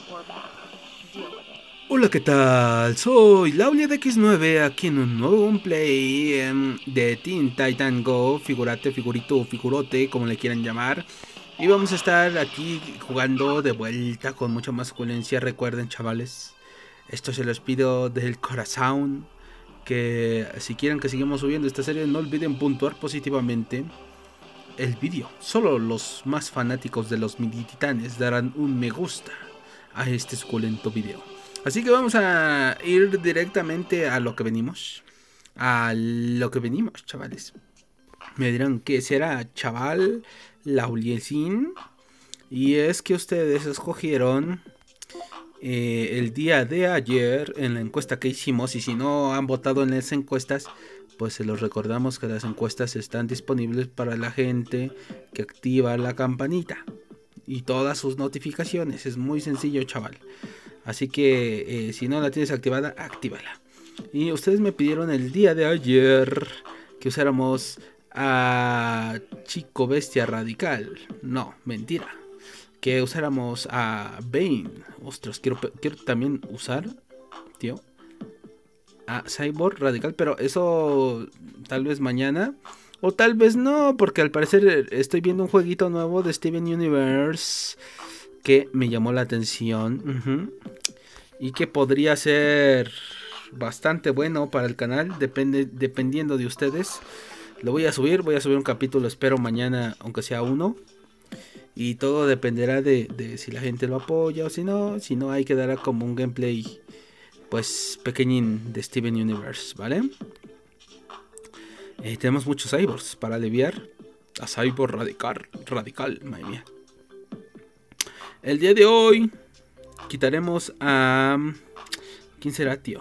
Hola, ¿qué tal? Soy Laulia de X9 aquí en un nuevo gameplay de Teen Titan Go, figurate, figurito, figurote, como le quieran llamar. Y vamos a estar aquí jugando de vuelta con mucha más opulencia. Recuerden, chavales, esto se los pido del corazón, que si quieren que sigamos subiendo esta serie, no olviden puntuar positivamente el vídeo. Solo los más fanáticos de los mini titanes darán un me gusta a este suculento video. Así que vamos a ir directamente a lo que venimos. A lo que venimos, chavales. Me dirán que será chaval Laulielsin. Y es que ustedes escogieron el día de ayer en la encuesta que hicimos. Y si no han votado en esas encuestas, pues se los recordamos que las encuestas están disponibles para la gente que activa la campanita y todas sus notificaciones. Es muy sencillo, chaval. Así que si no la tienes activada, actívala. Y ustedes me pidieron el día de ayer que usáramos a Chico Bestia Radical. No, mentira. Que usáramos a Bane. Ostras, quiero también usar, tío, a Cyborg Radical. Pero eso tal vez mañana. O tal vez no, porque al parecer estoy viendo un jueguito nuevo de Steven Universe que me llamó la atención. Y que podría ser bastante bueno para el canal, dependiendo de ustedes. Lo voy a subir un capítulo, espero mañana, aunque sea uno. Y todo dependerá de si la gente lo apoya o si no. Si no, ahí quedará como un gameplay pues pequeñín de Steven Universe, ¿vale? Tenemos muchos cyborgs para aliviar a Cyborg Radical, madre mía. El día de hoy quitaremos a... ¿quién será, tío?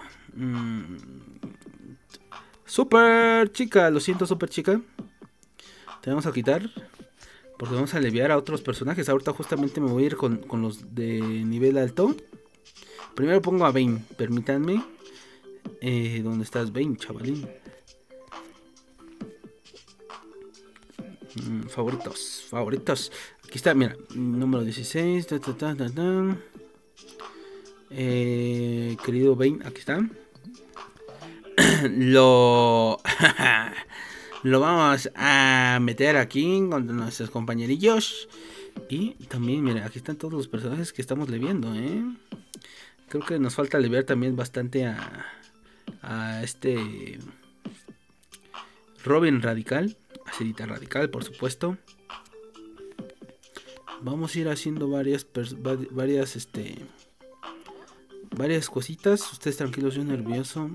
Super chica, lo siento, super chica. Te vamos a quitar porque vamos a aliviar a otros personajes. Ahorita justamente me voy a ir con los de nivel alto. Primero pongo a Bane, permítanme. ¿Dónde estás, Bane, chavalín? Favoritos. Aquí está, mira, número 16. Querido Bane, aquí está. Lo vamos a meter aquí con nuestros compañerillos. Y también, mira, aquí están todos los personajes que estamos leviando, Creo que nos falta leviar también bastante a este Robin Radical, Acidita Radical, por supuesto. Vamos a ir haciendo varias cositas. Ustedes tranquilos, yo nervioso.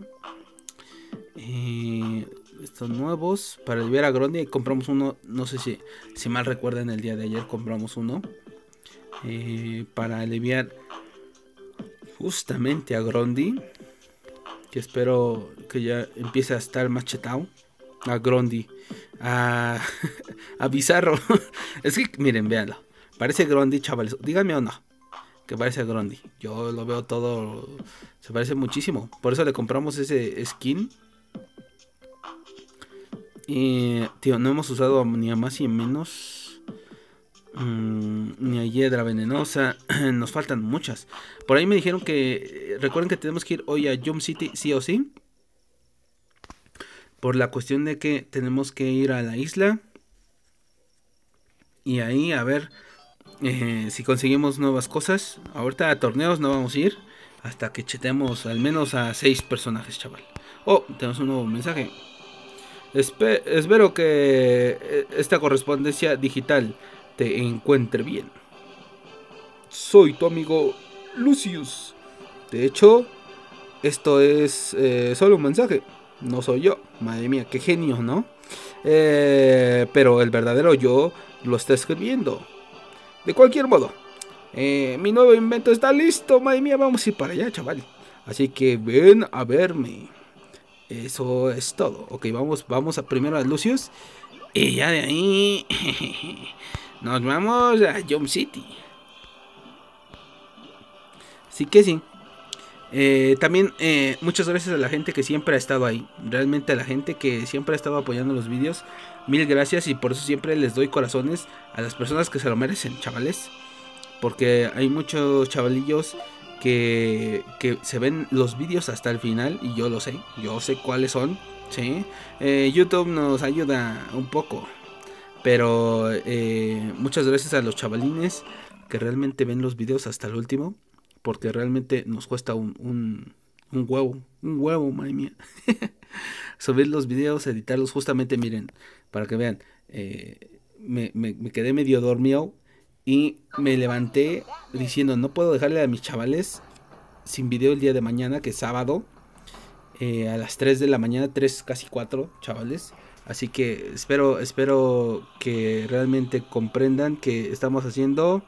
Estos nuevos para aliviar a Grundy. Compramos uno, no sé si mal recuerdan, el día de ayer compramos uno para aliviar justamente a Grundy, que espero que ya empiece a estar más chetado. A Grundy, a Bizarro. Es que miren, véanlo, parece Grundy, chavales, díganme o no que parece a Grundy. Yo lo veo todo, se parece muchísimo. Por eso le compramos ese skin. Y tío, no hemos usado ni a más y a menos, ni a Hiedra Venenosa. Nos faltan muchas. Por ahí me dijeron que recuerden que tenemos que ir hoy a Jump City sí o sí, por la cuestión de que tenemos que ir a la isla y ahí a ver si conseguimos nuevas cosas. Ahorita a torneos no vamos a ir hasta que chetemos al menos a 6 personajes, chaval. Oh, tenemos un nuevo mensaje. Espero que esta correspondencia digital te encuentre bien. Soy tu amigo Lucius. De hecho, esto es solo un mensaje. No soy yo. Madre mía, qué genio, ¿no? Pero el verdadero yo lo está escribiendo. De cualquier modo, mi nuevo invento está listo. Madre mía, vamos a ir para allá, chaval. Así que ven a verme. Eso es todo. Ok, vamos primero a Lucius. Y ya de ahí nos vamos a Jump City. Así que sí. También muchas gracias a la gente que siempre ha estado ahí. Realmente a la gente que siempre ha estado apoyando los vídeos. Mil gracias, y por eso siempre les doy corazones a las personas que se lo merecen, chavales. porque hay muchos chavalillos que se ven los vídeos hasta el final, y yo sé cuáles son, ¿sí? YouTube nos ayuda un poco, pero muchas gracias a los chavalines que realmente ven los vídeos hasta el último, porque realmente nos cuesta un huevo, madre mía. Subir los videos, editarlos, justamente miren, para que vean, me quedé medio dormido y me levanté diciendo, no puedo dejarle a mis chavales sin video el día de mañana, que es sábado, a las 3 de la mañana, 3, casi 4, chavales. Así que espero que realmente comprendan que estamos haciendo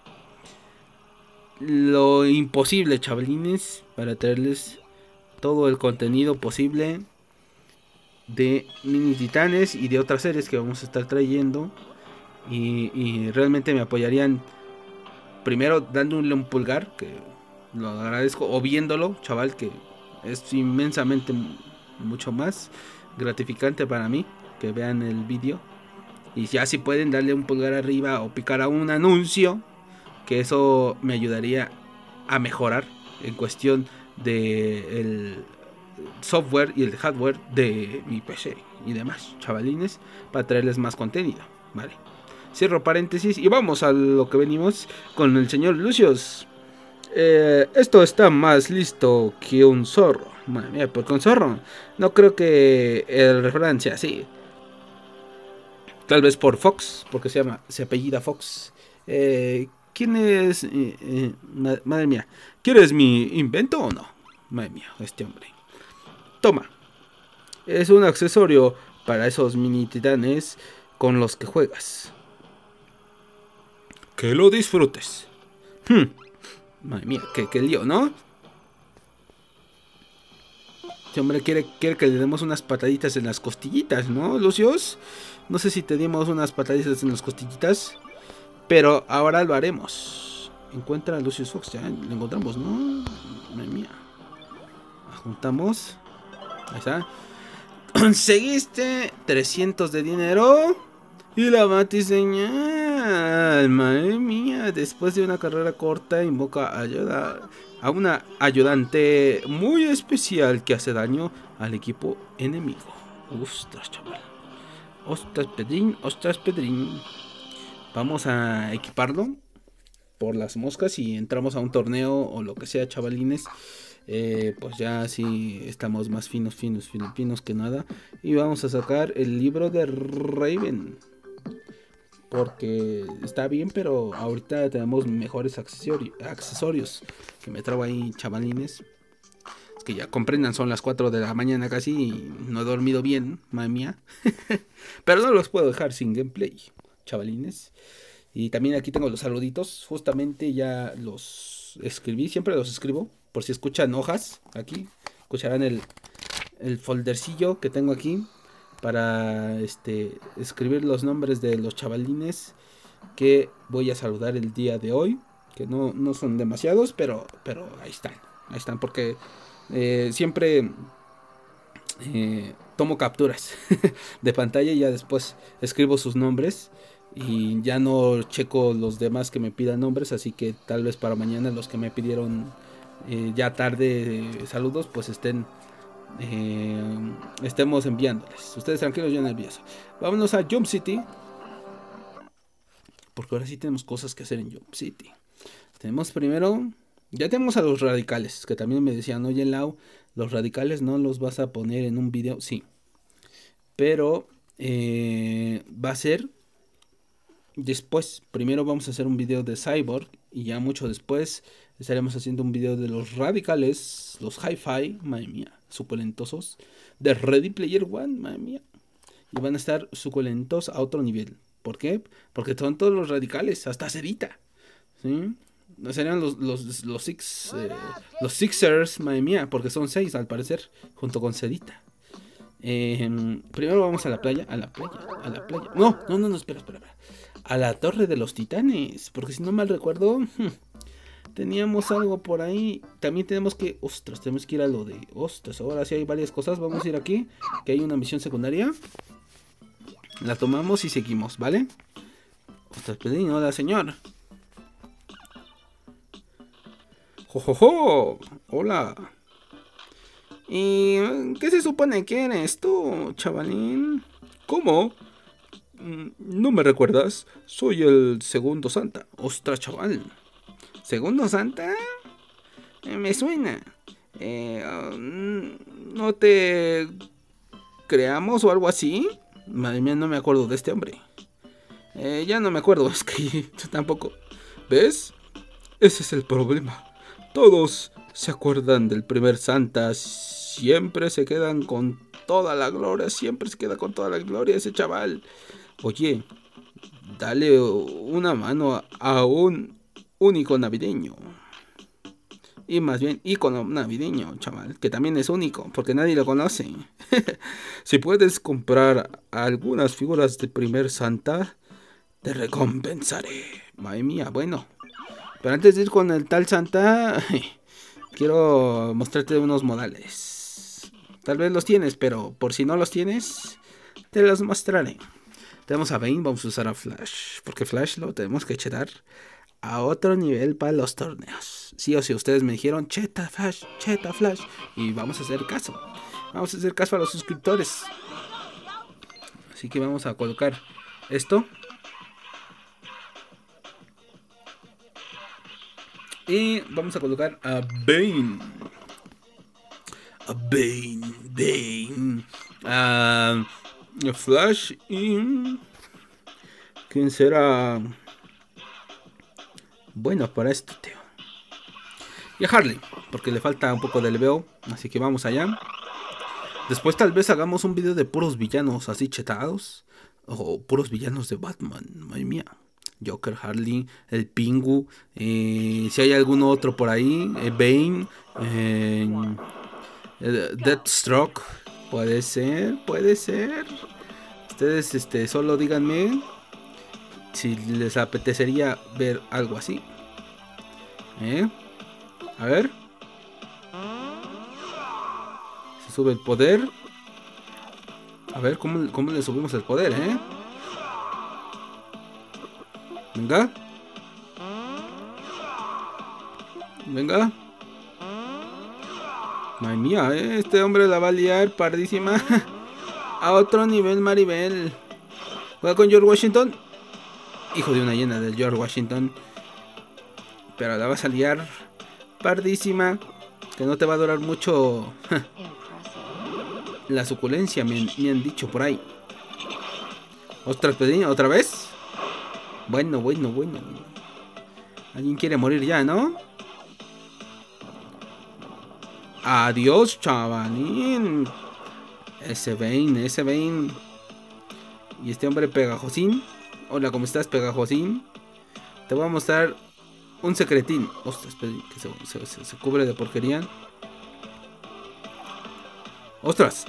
lo imposible, chavalines, para traerles todo el contenido posible de Mini Titanes y de otras series que vamos a estar trayendo. Y realmente me apoyarían primero dándole un pulgar, que lo agradezco, o viéndolo, chaval, que es inmensamente mucho más gratificante para mí que vean el vídeo. Y ya si pueden darle un pulgar arriba o picar a un anuncio, que eso me ayudaría a mejorar en cuestión de el software y el hardware de mi PC y demás, chavalines, para traerles más contenido, ¿vale? Cierro paréntesis y vamos a lo que venimos con el señor Lucius. Esto está más listo que un zorro. Madre mía, porque un zorro no creo que el refrán sea así. Tal vez por Fox, porque se apellida Fox. ¿Quién es? Madre mía, ¿quieres mi invento o no? Madre mía, este hombre. Toma. Es un accesorio para esos mini titanes con los que juegas. Que lo disfrutes. Madre mía, qué lío, ¿no? Este hombre quiere que le demos unas pataditas en las costillitas, ¿no, Lucius? No sé si te dimos unas pataditas en las costillitas, pero ahora lo haremos. Encuentra a Lucius Fox, ya lo encontramos, ¿no? Madre mía. Juntamos. Ahí está. Conseguiste 300 de dinero y la batiseñal. Madre mía, después de una carrera corta invoca ayuda a una ayudante muy especial que hace daño al equipo enemigo. Ostras, chaval. Ostras, Pedrín. Vamos a equiparlo por las moscas y entramos a un torneo o lo que sea, chavalines. Pues ya sí estamos más finos que nada. Y vamos a sacar el libro de Raven, porque está bien, pero ahorita tenemos mejores accesorios. Que me trabo ahí, chavalines. Es que ya comprendan, son las 4 de la mañana casi y no he dormido bien, madre mía. Pero no los puedo dejar sin gameplay, chavalines. Y también aquí tengo los saluditos. Justamente ya los escribí, siempre los escribo. Por si escuchan hojas, aquí escucharán el foldercillo que tengo aquí para escribir los nombres de los chavalines que voy a saludar el día de hoy, que no son demasiados, pero ahí están porque siempre tomo capturas de pantalla y ya después escribo sus nombres y ya no checo los demás que me pidan nombres, así que tal vez para mañana los que me pidieron ya tarde saludos pues estemos enviándoles. Ustedes tranquilos, yo no envío. Vámonos a Jump City, porque ahora sí tenemos cosas que hacer en Jump City. Tenemos primero, ya tenemos a los radicales, que también me decían, oye Lau, los radicales no los vas a poner en un video. Sí, pero va a ser después. Primero vamos a hacer un video de Cyborg y ya mucho después estaremos haciendo un video de los radicales, los hi-fi, madre mía, suculentosos, de Ready Player One, madre mía. Y van a estar suculentos a otro nivel. ¿Por qué? Porque son todos los radicales, hasta Sedita, ¿sí? Serían los Sixers, madre mía, porque son 6 al parecer, junto con Sedita. Primero vamos a la playa. No, espera. A la Torre de los Titanes, porque si no mal recuerdo, teníamos algo por ahí. También tenemos que ir a lo de ahora sí hay varias cosas. Vamos a ir aquí, que hay una misión secundaria. La tomamos y seguimos, ¿vale? Ostras, Pedrín, hola señor. ¡Jojojo! Hola. ¿Y qué se supone que eres tú, chavalín? ¿Cómo? ¿No me recuerdas? Soy el segundo Santa. Ostras, chaval. ¿Segundo Santa? Me suena. ¿No te creamos o algo así? Madre mía, no me acuerdo de este hombre. Ya no me acuerdo, es que yo tampoco. ¿Ves? Ese es el problema. Todos se acuerdan del primer Santa. Siempre se quedan con toda la gloria. Siempre se queda con toda la gloria ese chaval. Oye, dale una mano a un único navideño. Y más bien icono navideño, chaval, que también es único, porque nadie lo conoce. Si puedes comprar algunas figuras de primer Santa, te recompensaré. Madre mía, bueno. Pero antes de ir con el tal Santa, quiero mostrarte unos modales. Tal vez los tienes, pero por si no los tienes, te los mostraré. Tenemos a Bane, vamos a usar a Flash, porque Flash lo tenemos que chetar a otro nivel para los torneos. Sí o sí, ustedes me dijeron, cheta Flash, y vamos a hacer caso. Vamos a hacer caso a los suscriptores. Así que vamos a colocar esto. Y vamos a colocar a Bane. A Bane. A Flash y... ¿quién será bueno para esto, tío? Y a Harley, porque le falta un poco de leveo. Así que vamos allá. Después tal vez hagamos un video de puros villanos así chetados. O puros villanos de Batman, madre mía. Joker, Harley, el Pingu. Si hay algún otro por ahí. Bane. Deathstroke. Puede ser. Ustedes solo díganme si les apetecería ver algo así. A ver. Se sube el poder. A ver cómo le subimos el poder, Venga. Madre mía, este hombre la va a liar pardísima. A otro nivel, Maribel. Juega con George Washington. Hijo de una llena de George Washington. Pero la vas a liar pardísima. Que no te va a durar mucho la suculencia, me han dicho por ahí. Ostras, Pedrinho, ¿otra vez? Bueno. Alguien quiere morir ya, ¿no? Adiós, chavalín. Ese Bane. Y este hombre pegajosín. Hola, ¿cómo estás, pegajosín? Te voy a mostrar un secretín. Ostras, que se cubre de porquería. Ostras.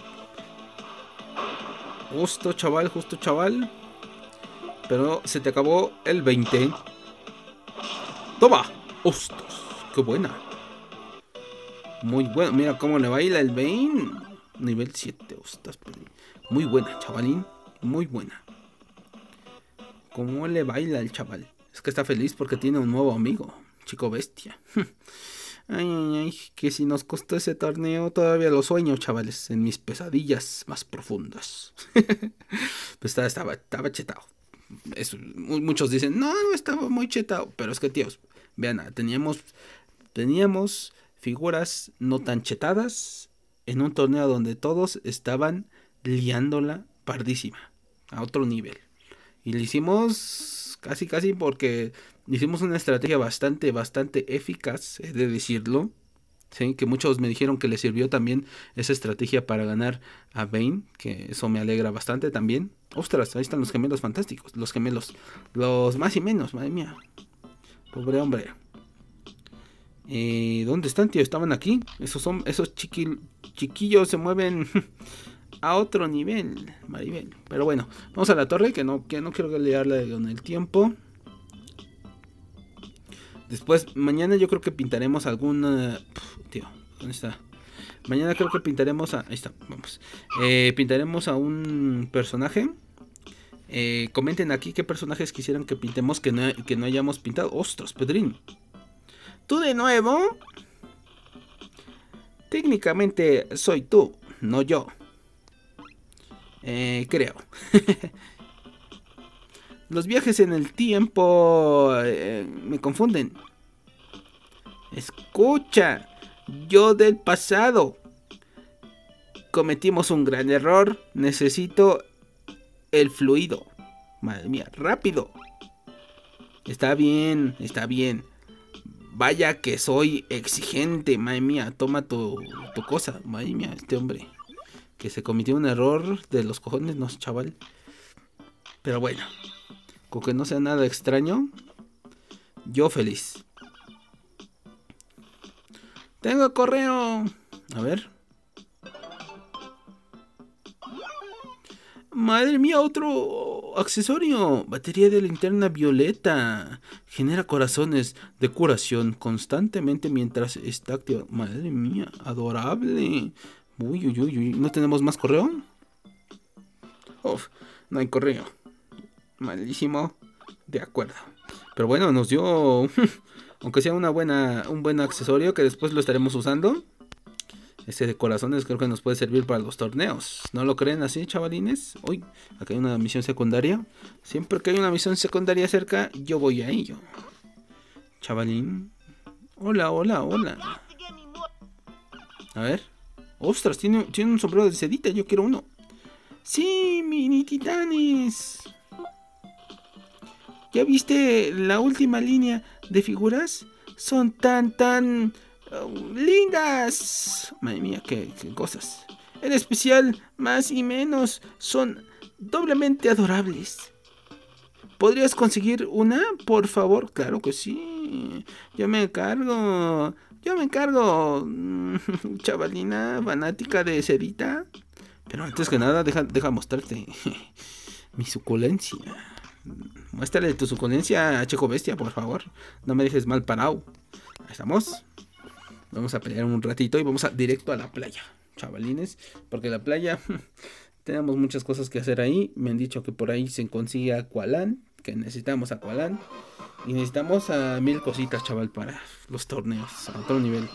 Justo, chaval. Pero se te acabó el 20. ¡Toma! ¡Ostras! ¡Qué buena! Muy buena. Mira cómo le baila el Bane. Nivel 7. Ostras, muy buena, chavalín. Muy buena. ¿Cómo le baila el chaval? Es que está feliz porque tiene un nuevo amigo. Chico bestia. Ay, que si nos costó ese torneo, todavía lo sueño, chavales, en mis pesadillas más profundas. Pues estaba chetado. Muchos dicen, no estaba muy chetado. Pero es que, tíos, vean, teníamos figuras no tan chetadas en un torneo donde todos estaban liándola pardísima, a otro nivel. Y lo hicimos casi porque hicimos una estrategia bastante eficaz, he de decirlo. ¿Sí? Que muchos me dijeron que les sirvió también esa estrategia para ganar a Bane, que eso me alegra bastante también. Ostras, ahí están los gemelos fantásticos, los más y menos, madre mía. Pobre hombre. ¿Dónde están, tío? Estaban aquí. Esos chiquillos se mueven a otro nivel, Maribel. Pero bueno, vamos a la torre, que no quiero liarle con el tiempo. Después, mañana yo creo que pintaremos alguna... tío, ¿dónde está? Mañana creo que pintaremos a... ahí está, vamos. Pintaremos a un personaje. Comenten aquí qué personajes quisieran que pintemos que no hayamos pintado. ¡Ostras, Pedrín! ¿Tú de nuevo? Técnicamente soy tú, no yo. Creo. Los viajes en el tiempo me confunden. Escucha, yo del pasado. Cometimos un gran error. Necesito el fluido. Madre mía, rápido. Está bien, está bien. Vaya que soy exigente, madre mía. Toma tu cosa. Madre mía, este hombre. Que se cometió un error de los cojones, no, chaval. Pero bueno. Con que no sea nada extraño. Yo feliz. Tengo correo. A ver. Madre mía, otro accesorio. Batería de linterna violeta. Genera corazones de curación constantemente mientras está activo. Madre mía, adorable. Uy, uy, uy, uy. ¿No tenemos más correo? Uf, no hay correo. Malísimo. De acuerdo. Pero bueno, nos dio... aunque sea un buen accesorio que después lo estaremos usando. Este de corazones creo que nos puede servir para los torneos. ¿No lo creen así, chavalines? Uy, acá hay una misión secundaria. Siempre que hay una misión secundaria cerca, yo voy a ello. Chavalín. Hola, hola, hola. A ver. Ostras, tiene un sombrero de sedita, yo quiero uno. Sí, mini titanes. ¿Ya viste la última línea de figuras? Son tan lindas. Madre mía, qué cosas. En especial, más y menos son doblemente adorables. ¿Podrías conseguir una, por favor? Claro que sí. Yo me encargo. Chavalina fanática de sedita. Pero antes que nada, deja mostrarte mi suculencia. Muéstrale tu suculencia a Checo Bestia, por favor. No me dejes mal parado. Ahí estamos. Vamos a pelear un ratito y vamos directo a la playa, chavalines. Porque la playa tenemos muchas cosas que hacer ahí. Me han dicho que por ahí se consigue Aqualand, que necesitamos Aqualand. Y necesitamos a 1000 cositas, chaval, para los torneos. A otro nivel.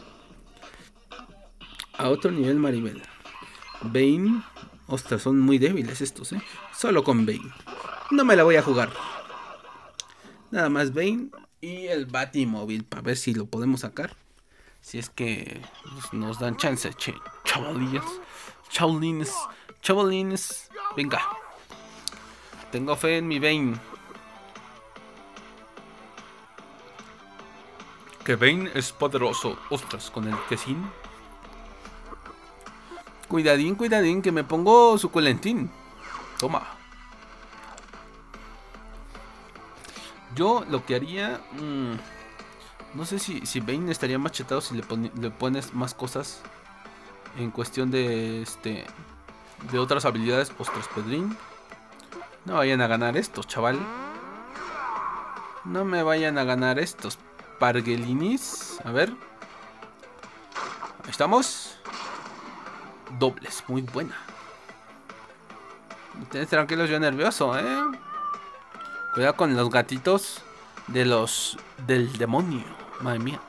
A otro nivel, Maribel. Bane. Ostras, son muy débiles estos, Solo con Bane. No me la voy a jugar. Nada más Bane y el Batimóvil para ver si lo podemos sacar. Si es que nos dan chance, chavalillas. Chavalines. Venga. Tengo fe en mi Bane. Que Bane es poderoso. Ostras, con el quesín. Cuidadín, que me pongo suculentín. Toma. Yo lo que haría... no sé si Bane estaría más chetado si le pones más cosas en cuestión de de otras habilidades. Ostras, Pedrín. No vayan a ganar estos, chaval. No me vayan a ganar estos parguelinis. A ver. Ahí estamos. Dobles, muy buena. Ustedes tranquilos, yo nervioso, Cuidado con los gatitos del demonio. Madre mía.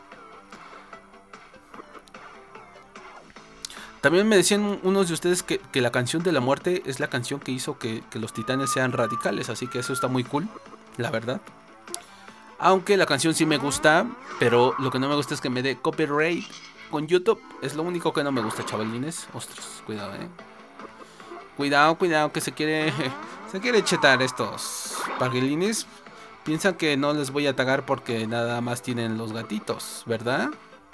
También me decían unos de ustedes que la canción de la muerte es la canción que hizo que los titanes sean radicales. Así que eso está muy cool, la verdad. Aunque la canción sí me gusta, pero lo que no me gusta es que me dé copyright con YouTube. Es lo único que no me gusta, chavalines. Ostras, cuidado, Cuidado, que se quiere chetar estos parguelines. Piensan que no les voy a tagar porque nada más tienen los gatitos, ¿verdad?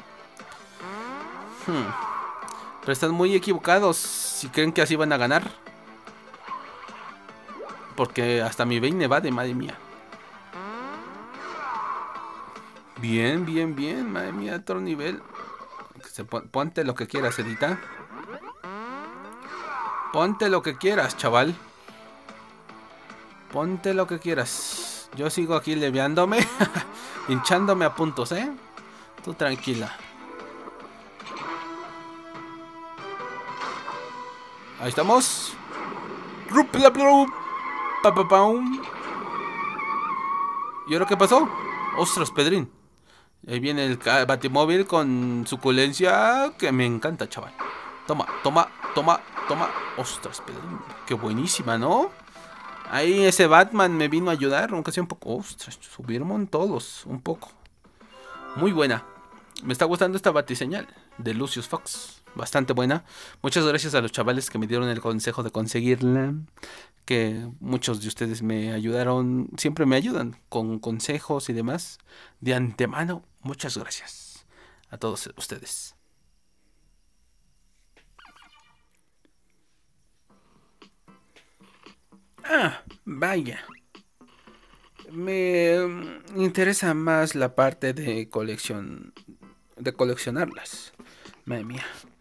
Pero están muy equivocados si creen que así van a ganar. Porque hasta mi Bane va de madre mía. Bien, madre mía, otro nivel. Ponte lo que quieras, Edita. Ponte lo que quieras, chaval. Ponte lo que quieras. Yo sigo aquí leveándome. Hinchándome a puntos, Tú tranquila. Ahí estamos. ¿Y ahora qué pasó? Ostras, Pedrín. Ahí viene el Batimóvil con suculencia que me encanta, chaval. Toma, toma, toma, toma. Ostras, Pedrín, qué buenísima, ¿no? Ahí ese Batman me vino a ayudar, aunque sea un poco. Ostras, subieron todos, un poco. Muy buena. Me está gustando esta batiseñal de Lucius Fox. Bastante buena. Muchas gracias a los chavales que me dieron el consejo de conseguirla. Que muchos de ustedes me ayudaron. Siempre me ayudan con consejos y demás. De antemano, muchas gracias a todos ustedes. Ah, vaya. Me interesa más la parte de colección. De coleccionarlas. Madre mía.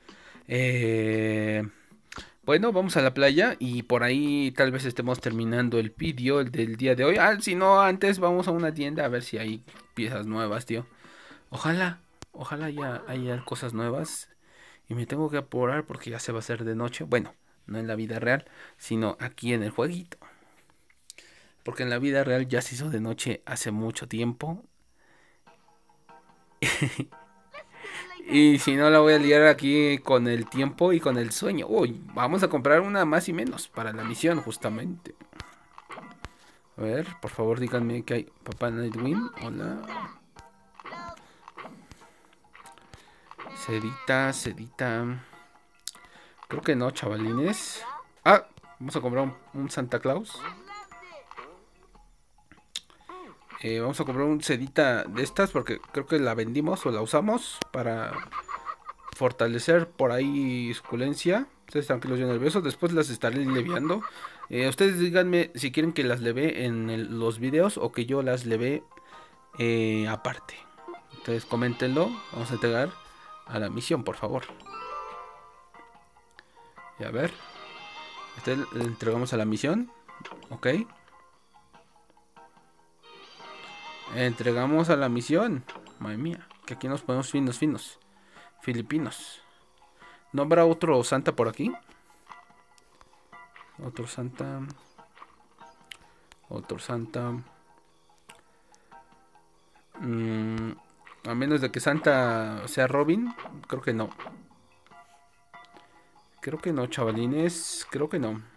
Bueno, vamos a la playa y por ahí tal vez estemos terminando el vídeo, el del día de hoy. Ah, si no, antes vamos a una tienda a ver si hay piezas nuevas, tío. Ojalá ya haya cosas nuevas. Y me tengo que apurar porque ya se va a hacer de noche. Bueno, no en la vida real, sino aquí en el jueguito. Porque en la vida real ya se hizo de noche hace mucho tiempo. Y si no, la voy a liar aquí con el tiempo y con el sueño. Uy, vamos a comprar una más y menos para la misión, justamente. A ver, por favor, díganme que hay. Papá Nightwing, hola. Sedita. Creo que no, chavalines. Ah, vamos a comprar un Santa Claus. Vamos a comprar un sedita de estas porque creo que la vendimos o la usamos para fortalecer por ahí suculencia. Ustedes tranquilos, yo nervioso. Después las estaré leviando. Ustedes díganme si quieren que las leve en los videos o que yo las leve aparte. Entonces coméntenlo. Vamos a entregar a la misión, por favor. Y a ver. Le entregamos a la misión. Ok. Entregamos a la misión. Madre mía. Que aquí nos ponemos finos. Filipinos. ¿No habrá otro Santa por aquí? Otro Santa. A menos de que Santa sea Robin. Creo que no. Chavalines. Creo que no.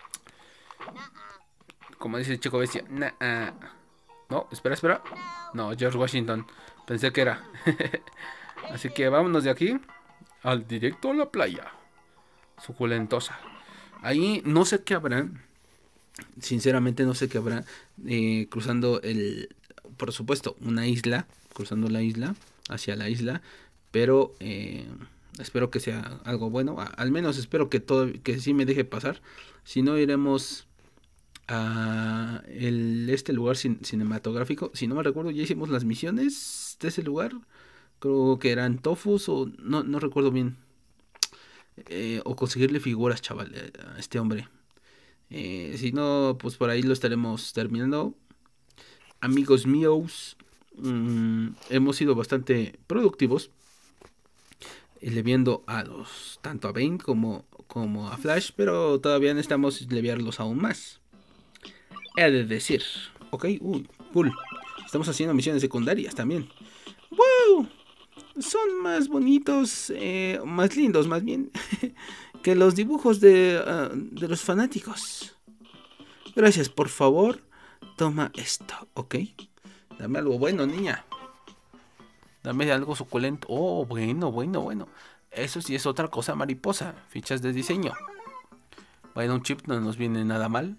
Como dice el chico bestia. Nah. No, espera. No, George Washington. Pensé que era. Así que vámonos de aquí. Al directo a la playa. Suculentosa. Ahí no sé qué habrá. Sinceramente no sé qué habrá. Cruzando por supuesto, una isla. Cruzando la isla. Hacia la isla. Pero espero que sea algo bueno. Al menos espero que sí me deje pasar. Si no, iremos a este lugar cinematográfico. Si no me recuerdo, ya hicimos las misiones de ese lugar. Creo que eran tofus o no recuerdo bien. O conseguirle figuras, chaval, a este hombre. Si no, pues por ahí lo estaremos terminando. Amigos míos, hemos sido bastante productivos. Leviando tanto a Bane como a Flash, pero todavía necesitamos leviarlos aún más. He de decir, ok, cool. Estamos haciendo misiones secundarias también. ¡Wow! Son más bonitos, más lindos más bien, que los dibujos de los fanáticos. Gracias, por favor. Toma esto, ¿ok? Dame algo bueno, niña. Dame algo suculento. Oh, bueno. Eso sí es otra cosa, mariposa. Fichas de diseño. Bueno, un chip no nos viene nada mal.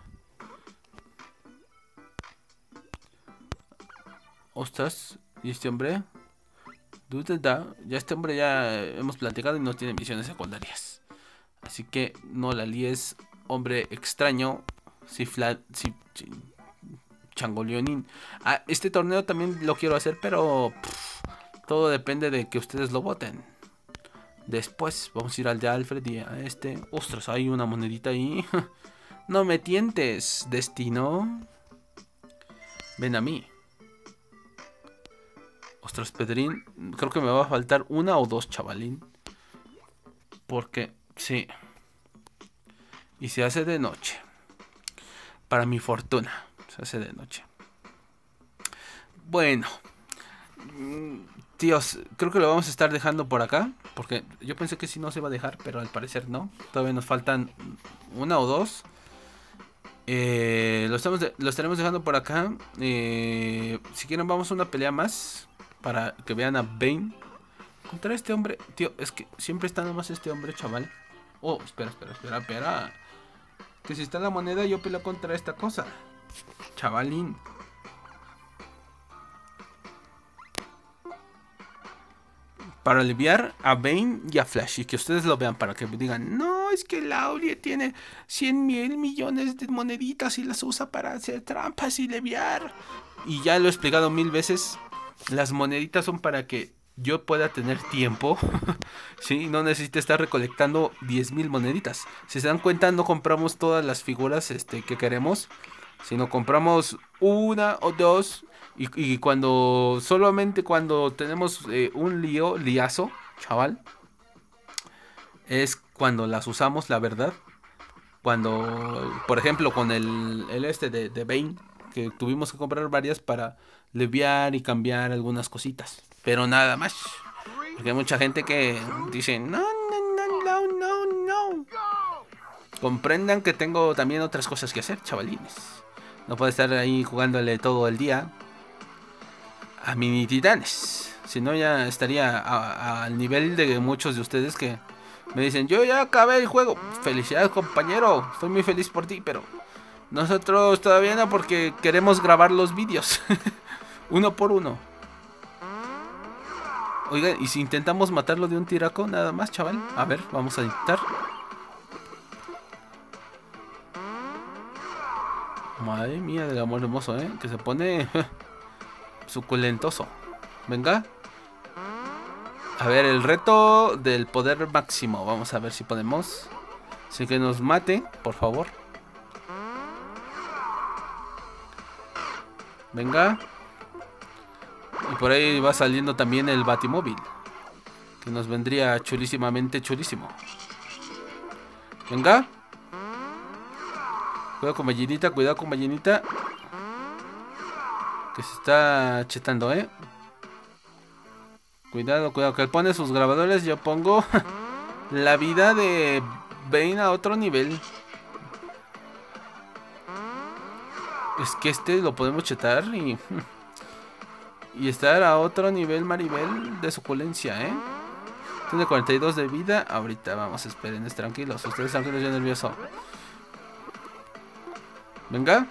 Ostras, ¿y este hombre? Ya este hombre ya hemos platicado y no tiene misiones secundarias. Así que no la líes, hombre extraño. Changoleonín. Este torneo también lo quiero hacer, pero todo depende de que ustedes lo voten. Después vamos a ir al de Alfred y a este. Ostras, hay una monedita ahí. No me tientes, destino. Ven a mí. Ostras, Pedrín. Creo que me va a faltar una o dos, chavalín. Porque, sí. Y se hace de noche. Para mi fortuna. Se hace de noche. Bueno. Tíos, creo que lo vamos a estar dejando por acá. Porque yo pensé que sí no se iba a dejar, pero al parecer no. Todavía nos faltan una o dos. Lo estaremos dejando por acá. Si quieren vamos a una pelea más. Para que vean a Bane contra este hombre. Tío, es que siempre está nomás este hombre, chaval. Oh, espera. Que si está la moneda yo peleo contra esta cosa. Chavalín. Para aliviar a Bane y a Flash. Y que ustedes lo vean para que digan, no, es que Laurie tiene 100.000 millones de moneditas y las usa para hacer trampas y aliviar. Y ya lo he explicado 1000 veces. Las moneditas son para que yo pueda tener tiempo. Sí, no necesito estar recolectando 10.000 moneditas. Si se dan cuenta, no compramos todas las figuras que queremos, sino compramos una o dos. Y solamente cuando tenemos un liazo, chaval, es cuando las usamos, la verdad. Cuando, por ejemplo, con el de Bane, que tuvimos que comprar varias para leviar y cambiar algunas cositas. Pero nada más. Porque hay mucha gente que dice, no. Comprendan que tengo también otras cosas que hacer, chavalines. No puedo estar ahí jugándole todo el día a mini titanes. Si no ya estaría al nivel de muchos de ustedes que me dicen, yo ya acabé el juego. Felicidades, compañero, estoy muy feliz por ti, pero nosotros todavía no, porque queremos grabar los vídeos. Uno por uno. Oigan, ¿y si intentamos matarlo de un tiraco nada más, chaval? A ver, vamos a intentar. Madre mía del amor hermoso, que se pone suculentoso. Venga. A ver, el reto del poder máximo. Vamos a ver si podemos. Así que nos mate, por favor. Venga. Y por ahí va saliendo también el Batimóvil, que nos vendría chulísimamente chulísimo. Venga. Cuidado con ballenita, que se está chetando, Cuidado, que él pone sus grabadores. Yo pongo la vida de Bane a otro nivel. Es que lo podemos chetar y estar a otro nivel, Maribel, de suculencia, Tiene 42 de vida. Ahorita vamos, esperen, tranquilos. Ustedes tranquilos, yo nervioso. Venga.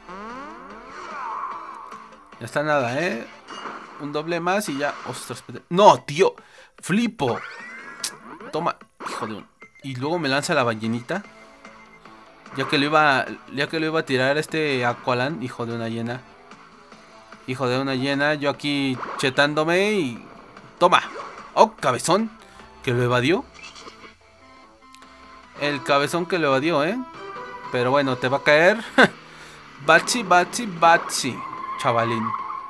Ya está nada, un doble más y ya. Ostras, no, tío. Flipo. Toma, hijo de un. Y luego me lanza la ballenita. Ya que lo iba a tirar Aqualand, hijo de una hiena. Yo aquí chetándome y... Toma. Oh, cabezón. Que lo evadió. El cabezón que lo evadió, Pero bueno, te va a caer. Bachi. Chavalín.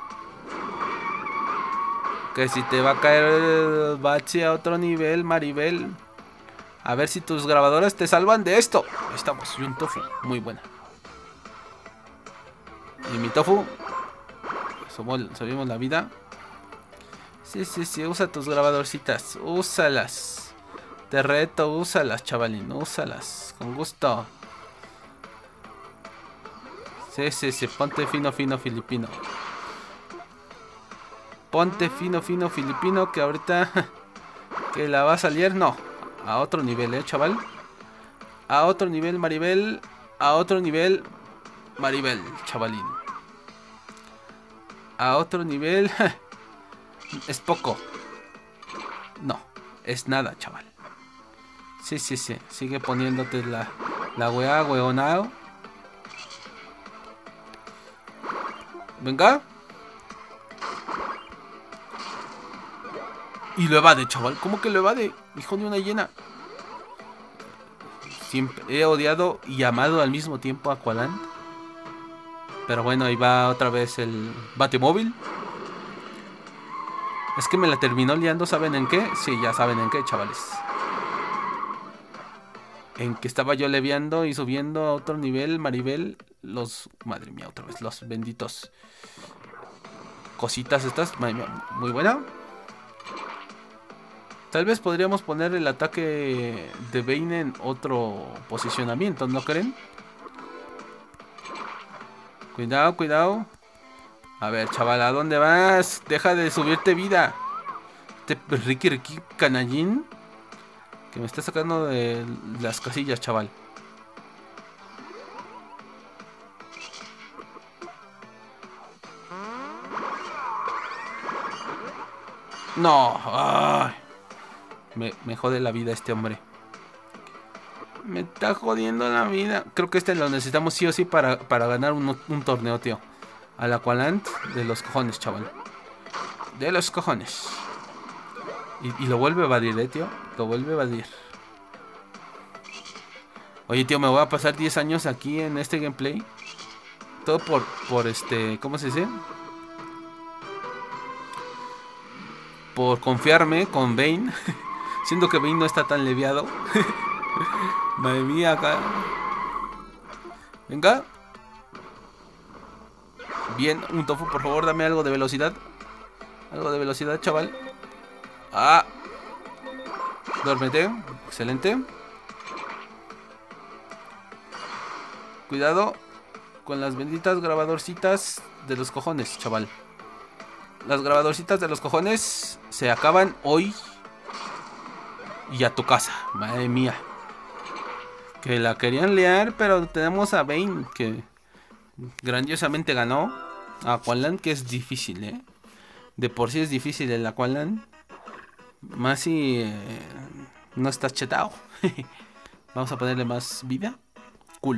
Que si te va a caer Bachi a otro nivel, Maribel. A ver si tus grabadoras te salvan de esto. Ahí estamos. Y un tofu. Muy buena. Y mi tofu. Subimos la vida. Sí. Usa tus grabadorcitas. Úsalas. Te reto, úsalas, chavalín. Úsalas. Con gusto. Sí. Ponte fino, filipino. Ponte fino, filipino. Que ahorita... que la va a salir. No. A otro nivel, chaval. A otro nivel, Maribel. A otro nivel, Maribel, chavalín. A otro nivel. Es poco. No, es nada, chaval. Sí. Sigue poniéndote la weonao. Venga. Y lo evade, chaval. ¿Cómo que lo evade? Hijo de una hiena. Siempre he odiado y amado al mismo tiempo a Aqualand. Pero bueno, ahí va otra vez el Batimóvil. Es que me la terminó liando, ¿saben en qué? Sí, ya saben en qué, chavales. En que estaba yo leviando y subiendo a otro nivel, Maribel. Madre mía, otra vez, los benditos cositas estas. Muy buena. Tal vez podríamos poner el ataque de Bane en otro posicionamiento, ¿no creen? Cuidado, cuidado. A ver, chaval, ¿a dónde vas? Deja de subirte vida. Este Ricky canallín que me está sacando de las casillas, chaval. No. Ay. Me jode la vida este hombre. Me está jodiendo la vida. Creo que este lo necesitamos sí o sí para ganar un torneo, tío. Al Aqualand de los cojones, chaval. De los cojones. Y lo vuelve a evadir, tío. Lo vuelve a evadir. Oye, tío, me voy a pasar 10 años aquí en este gameplay. Todo por ¿cómo se dice? Por confiarme con Bane. Siendo que Bane no está tan leviado. Madre mía, acá. Venga. Bien, un tofu, por favor, dame algo de velocidad. Algo de velocidad, chaval. Ah. Duérmete. Excelente. Cuidado con las benditas grabadorcitas de los cojones, chaval. Las grabadorcitas de los cojones se acaban hoy. Y a tu casa, madre mía. Que la querían liar, pero tenemos a Bane que grandiosamente ganó. A Aqualand, que es difícil, De por sí es difícil el Aqualand. Más si no estás chetado. Vamos a ponerle más vida. Cool.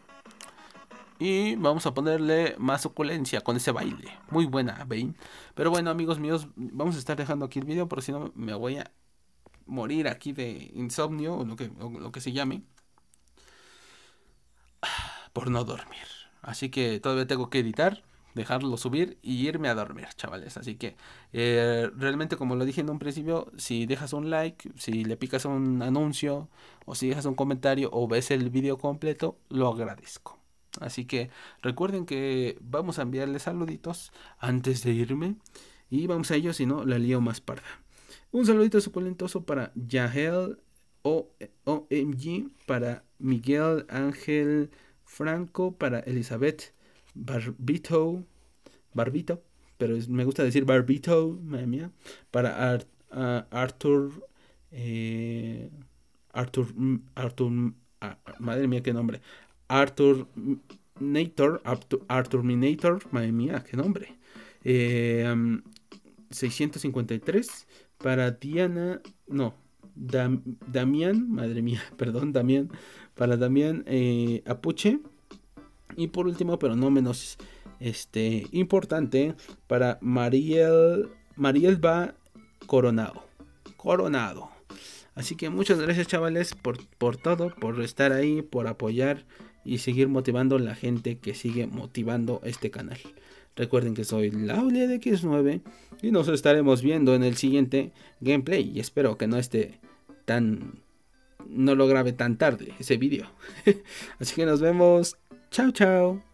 Y vamos a ponerle más opulencia con ese baile. Muy buena, Bane. Pero bueno, amigos míos, vamos a estar dejando aquí el video, porque si no me voy a morir aquí de insomnio o lo que se llame. Por no dormir. Así que todavía tengo que editar, dejarlo subir y irme a dormir, chavales. Así que realmente, como lo dije en un principio, si dejas un like, si le picas un anuncio, o si dejas un comentario o ves el video completo, lo agradezco. Así que recuerden que vamos a enviarles saluditos antes de irme. Y vamos a ello, si no, la lío más parda. Un saludito suculentoso para Yahel OMG, para Miguel Ángel Franco, para Elizabeth Barbito, pero me gusta decir Barbito, madre mía, para Arthur, madre mía, qué nombre, Arthur Minator, madre mía, qué nombre, 653, para Diana, no, Damián, madre mía, perdón, Damián, para Damián Apuche. Y por último, pero no menos importante, para Marielba Coronado. Así que muchas gracias, chavales, por todo, por estar ahí, por apoyar y seguir motivando a la gente que sigue motivando este canal. Recuerden que soy Laulia de X9 y nos estaremos viendo en el siguiente gameplay. Y espero que no lo grabe tan tarde ese vídeo. Así que nos vemos. Chao, chao.